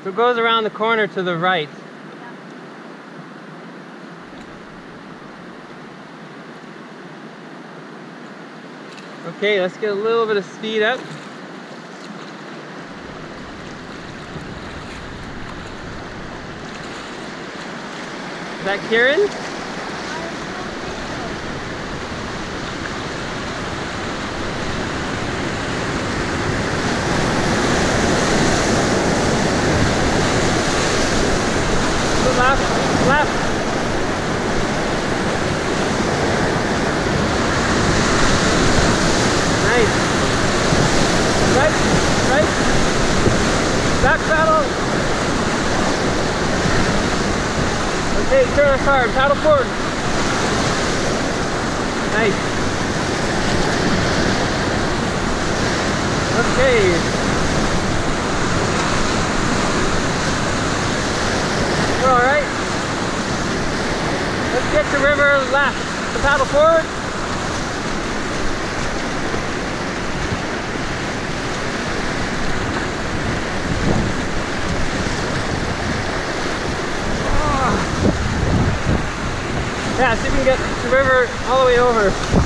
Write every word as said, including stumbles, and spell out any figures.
So it goes around the corner to the right. Okay, let's get a little bit of speed up. Is that Kieran? Left, left. Nice. Right, right. Back paddle. Okay, turn us hard. Paddle forward. Nice. Okay. We're all right. Let's get the river left. The paddle forward. Oh. Yeah, see if we can get the river all the way over.